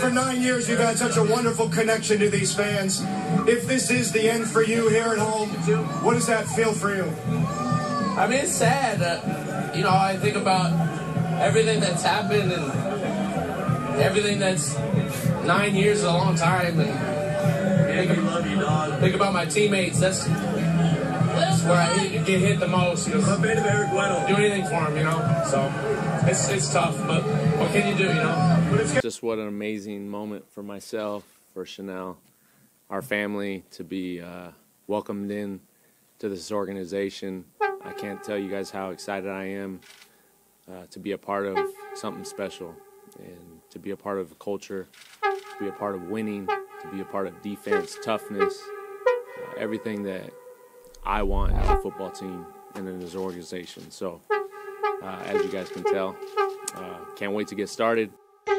for 9 years, you've had such a wonderful connection to these fans. If this is the end for you here at home, what does that feel for you? I mean, it's sad. You know, I think about everything that's happened and everything that's 9 years is a long time. And think about my teammates. That's where I get hit the most. Do anything for them, you know. So it's tough, but what can you do, you know? Just what an amazing moment for myself, for Chanel, our family, to be welcomed in to this organization. I can't tell you guys how excited I am to be a part of something special and to be a part of a culture, to be a part of winning, to be a part of defense, toughness, everything that I want as a football team and in this organization. So, as you guys can tell, can't wait to get started.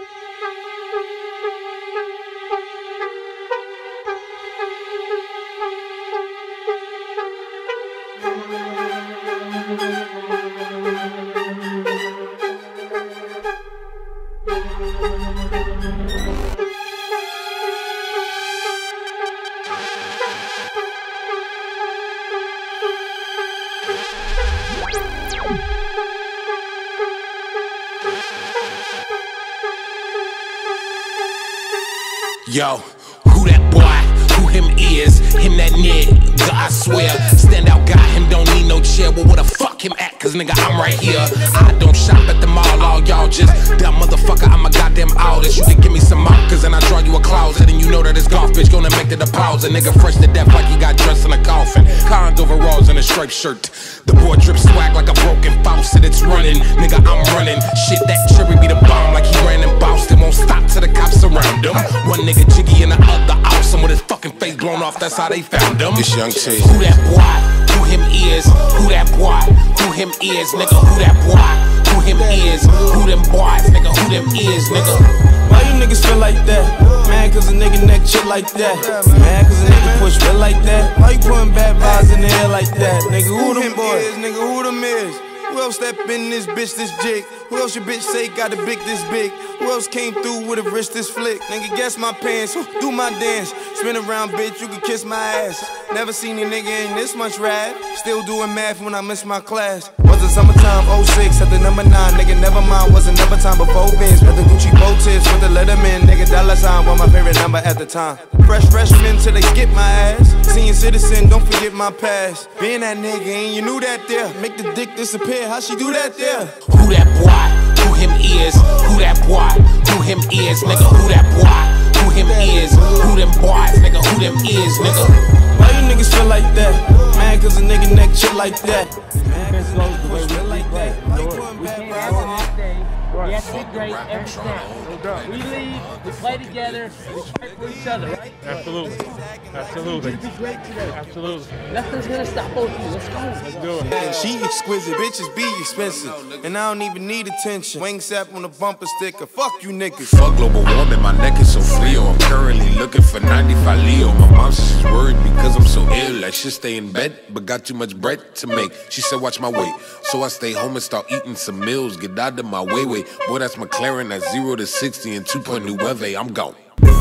Yo, who that boy, who him is, him that nigga, I swear. Stand out guy, him don't need no chair, well where the fuck him at, cause nigga I'm right here. I don't shop at the mall, all y'all just that motherfucker, I'm a goddamn artist. You can give me some markers and I draw you a closet, and you know that this golf bitch gonna make the deposit. Nigga fresh to death like he got dressed in a coffin. Cons overalls and a striped shirt. The boy drip swag like a broken faucet, it's running. Nigga I'm running, shit that cherry be the bomb like he ran in Boston. Won't stop till the cops surround him. One nigga jiggy and the other awesome with his fucking face blown off, that's how they found him. This young T. Who that boy, who him is, who that boy, who him is, nigga, who that boy, who him is, who them boys, nigga, who them is, nigga. Why you niggas feel like that? Man, cause a nigga neck shit like that. Man, cause a nigga push real like that. Why you putting bad vibes in the air like that? Nigga, who them boys? Nigga, who them is? Who else step in this bitch this jig? Who else your bitch say got a big this big? Who else came through with a wrist this flick? Nigga, guess my pants, do my dance. Spin around, bitch, you can kiss my ass. Never seen a nigga in this much rap. Still doing math when I miss my class. Was it summertime, 06, at the number 9, nigga, never mind. Was another time before Benz. At the Gucci bow tips with the Letterman, nigga, $sign was my favorite number at the time. Freshman till they skip my ass. Senior citizen, don't forget my past. Being that nigga and you knew that there. Make the dick disappear, how she do that there? Who that boy, who him is, who that boy, who him is, nigga, who that boy, who him is, who them boys, nigga, who them is, nigga. Why you niggas feel like that? Man, cause a nigga neck shit like that. Man, cause a nigga push real like that. Why you putting bad vibes in there? We have to be great every snap. We lead, we play together, we fight for each other, right? Absolutely. Absolutely. We be great today. Absolutely. Nothing's gonna stop both of you. Let's go. Let's do it. And she exquisite, bitches be expensive. And I don't even need attention. Wing sap on a bumper sticker. Fuck you niggas. Fuck global warming, my neck is so frio. I'm currently looking for 95 Leo. My mom says she's worried because I'm so ill. I should stay in bed, but got too much bread to make. She said watch my weight, so I stay home and start eating some meals. Get out of my way. Boy, that's McLaren at 0 to 60 and 2.9. I'm gone.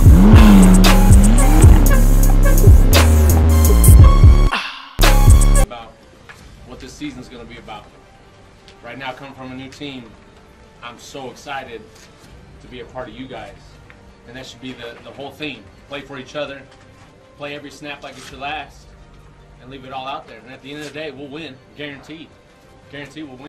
About what this season's going to be about. Right now, coming from a new team, I'm so excited to be a part of you guys. And that should be the whole theme. Play for each other, play every snap like it's your last, and leave it all out there. And at the end of the day, we'll win, guaranteed. Guaranteed we'll win.